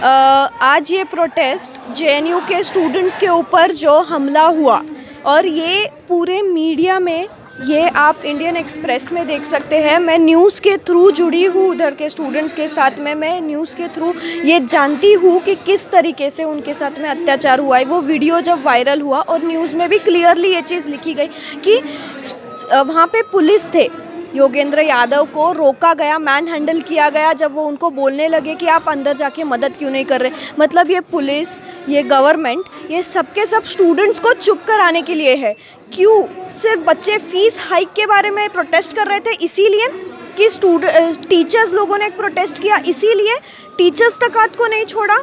आज ये protest JNU के स्टूडेंट्स के ऊपर जो हमला हुआ और ये पूरे मीडिया में, ये आप इंडियन एक्सप्रेस में देख सकते हैं। मैं न्यूज़ के थ्रू जुड़ी हूँ उधर के स्टूडेंट्स के साथ में, मैं न्यूज़ के थ्रू ये जानती हूँ कि किस तरीके से उनके साथ में अत्याचार हुआ है। वो वीडियो जब वायरल हुआ और न्यूज़ में भी क्लियरली ये चीज़ लिखी गई कि वहाँ पे पुलिस थे, योगेंद्र यादव को रोका गया, मैन हैंडल किया गया जब वो उनको बोलने लगे कि आप अंदर जाके मदद क्यों नहीं कर रहे। मतलब ये पुलिस, ये गवर्नमेंट, ये सबके सब स्टूडेंट्स को चुप कराने के लिए है। क्यों? सिर्फ बच्चे फीस हाइक के बारे में प्रोटेस्ट कर रहे थे इसीलिए कि टीचर्स लोगों ने एक प्रोटेस्ट किया इसीलिए टीचर्स तक हाथ को नहीं छोड़ा।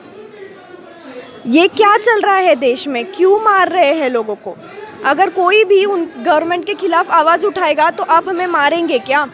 ये क्या चल रहा है देश में? क्यों मार रहे हैं लोगों को? अगर कोई भी उन गवर्नमेंट के खिलाफ आवाज़ उठाएगा तो आप हमें मारेंगे क्या?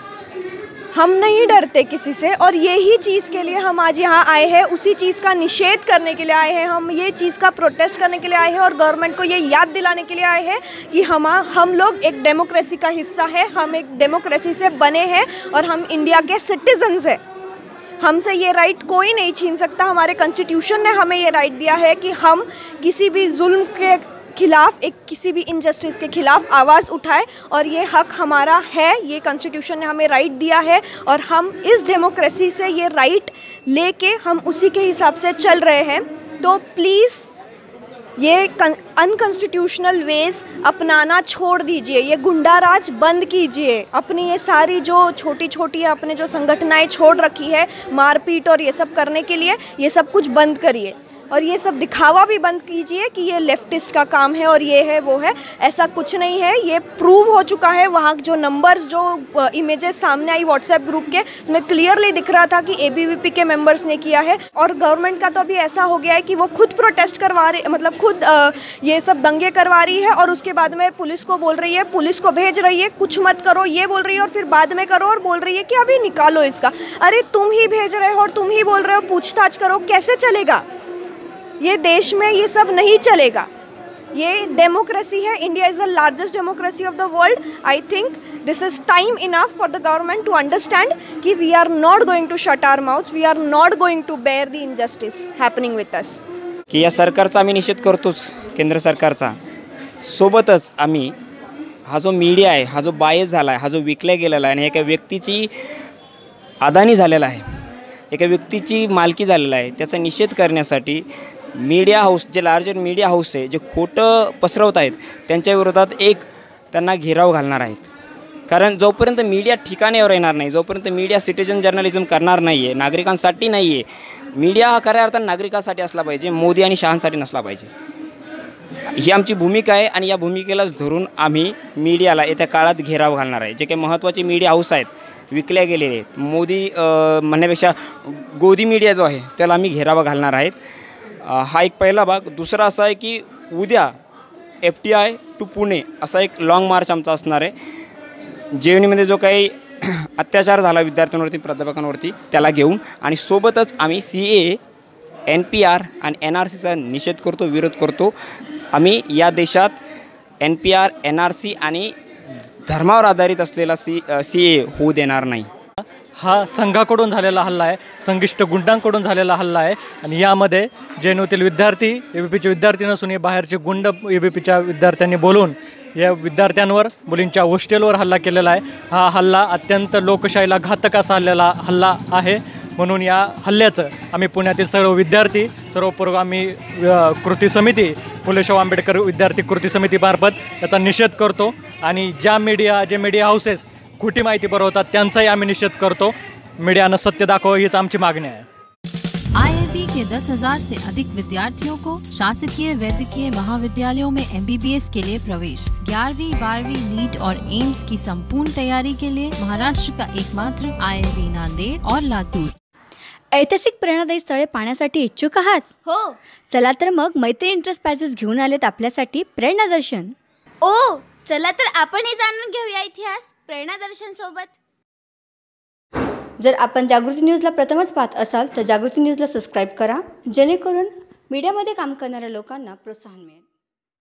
हम नहीं डरते किसी से, और यही चीज़ के लिए हम आज यहाँ आए हैं, उसी चीज़ का निषेध करने के लिए आए हैं, हम ये चीज़ का प्रोटेस्ट करने के लिए आए हैं और गवर्नमेंट को ये याद दिलाने के लिए आए हैं कि हम लोग एक डेमोक्रेसी का हिस्सा है, हम एक डेमोक्रेसी से बने हैं और हम इंडिया के सिटीजन्स हैं। हमसे ये राइट कोई नहीं छीन सकता। हमारे कॉन्स्टिट्यूशन ने हमें ये राइट दिया है कि हम किसी भी जुल्म के खिलाफ, किसी भी इनजस्टिस के खिलाफ आवाज़ उठाए, और ये हक हमारा है, ये कॉन्स्टिट्यूशन ने हमें राइट दिया है और हम इस डेमोक्रेसी से ये राइट लेके हम उसी के हिसाब से चल रहे हैं। तो प्लीज़ ये अनकॉन्स्टिट्यूशनल वेज अपनाना छोड़ दीजिए, ये गुंडाराज बंद कीजिए, अपनी ये सारी जो छोटी छोटी अपने जो संगठनाएं छोड़ रखी है मारपीट और ये सब करने के लिए, ये सब कुछ बंद करिए और ये सब दिखावा भी बंद कीजिए कि ये लेफ्टिस्ट का काम है और ये है वो है। ऐसा कुछ नहीं है, ये प्रूव हो चुका है। वहाँ जो नंबर्स, जो इमेजेस सामने आई व्हाट्सएप ग्रुप के, उसमें क्लियरली दिख रहा था कि एबीवीपी के मेंबर्स ने किया है। और गवर्नमेंट का तो अभी ऐसा हो गया है कि वो खुद प्रोटेस्ट करवा रही, मतलब खुद ये सब दंगे करवा रही है और उसके बाद में पुलिस को बोल रही है, पुलिस को भेज रही है कुछ मत करो ये बोल रही है, और फिर बाद में करो और बोल रही है कि अभी निकालो इसका। अरे तुम ही भेज रहे हो और तुम ही बोल रहे हो पूछताछ करो, कैसे चलेगा? ये देश में ये सब नहीं चलेगा। ये डेमोक्रेसी है, India is the largest democracy of the world. I think this is time enough for the government to understand कि we are not going to shut our mouth, we are not going to bear the injustice happening with us. की या सरकारचा आम्ही निषेध करतोच, केंद्र सरकारचा। सोबतच आम्ही हा जो मीडिया आहे, हा जो बायस झाला आहे, हा जो विकला गेलेला आहे आणि एका व्यक्तीची अदानी झालेला आहे, एका व्यक्तीची मालकी झालेला आहे, त्याचा निषेध करण्यासाठी मीडिया हाऊस, जे लार्जर मीडिया हाऊस आहे, जे खोटं पसरवत आहेत त्यांच्या विरोधात त्यांना घेराव घालणार आहेत। कारण जोपर्यंत मीडिया ठिकाण्यावर येणार नाही, जोपर्यंत मीडिया सिटिजन जर्नलिझम करणार नाही आहे, नागरिकांसाठी नाही आहे, मीडिया हा खऱ्या अर्थाने नागरिकांसाठी असला पाहिजे, मोदी आणि शहांसाठी नसला पाहिजे। ही आमची भूमिका आहे आणि या भूमिकेलाच धरून आम्ही मीडियाला येत्या काळात घेराव घालणार आहे। जे काही महत्त्वाचे मीडिया हाऊस आहेत, विकल्या गेलेले, मोदी म्हणण्यापेक्षा गोदी मीडिया जो आहे त्याला आम्ही घेरावा घालणार आहेत। हा एक पहिला भाग। दुसरा असा आहे की उद्या FTI टू पुणे असा एक लाँग मार्च आमचा असणार आहे। जेएनयूमध्ये जो काही अत्याचार झाला विद्यार्थ्यांवरती, प्राध्यापकांवरती, त्याला घेऊन, आणि सोबतच आम्ही CAA, NPR आणि NRCचा निषेध करतो, विरोध करतो। आम्ही या देशात NPR, NRC आणि धर्मावर आधारित असलेला CAA होऊ देणार नाही। हा संघाकडून झालेला हल्ला आहे, संघिष्ट गुंडांकडून झालेला हल्ला आहे आणि यामध्ये जेएनयूतील विद्यार्थी, ABPचे विद्यार्थी नसून हे बाहेरचे गुंड ABPच्या विद्यार्थ्यांनी बोलून या विद्यार्थ्यांवर, मुलींच्या हॉस्टेलवर हल्ला केलेला आहे। हा हल्ला अत्यंत लोकशाहीला घातक असा हल्ला आहे। म्हणून या हल्ल्याचं आम्ही पुण्यातील सर्व विद्यार्थी, सर्व पुरोगामी कृती समिती, फुले शाहू आंबेडकर विद्यार्थी कृती समितीमार्फत याचा निषेध करतो आणि जे मीडिया हाऊसेस खोटी माहिती पुरवतात त्यांचाही आम्ही निषेध करतो। मीडियानं सत्य दाखव हीच आमची मागणी आहे। IIB के 10,000 से अधिक विद्यार्थियों को शासकीय वैद्यकीय महाविद्यालयों में MBBS के लिए प्रवेश। 11वीं 12वीं नीट और एम्स की संपूर्ण तैयारी के लिए महाराष्ट्र का एकमात्र IIB नांदेड़ और लातूर। ऐतिहासिक प्रेरणादायी स्थळे पाहण्यासाठी इच्छुक आहात? हो, चला तर मग मैत्री इंटरेस्ट पॅसेस घेऊन आलेत आपल्यासाठी प्रेरणादर्शन। ओ चला तर आपणही जाणून घेऊया इतिहास प्रेरणादर्शन सोबत। जर आपण जागृती न्यूजला प्रथमच पाहत असाल तर जागृती न्यूजला सबस्क्राईब करा, जेणेकरून मीडियामध्ये काम करणाऱ्या लोकांना प्रोत्साहन मिळेल।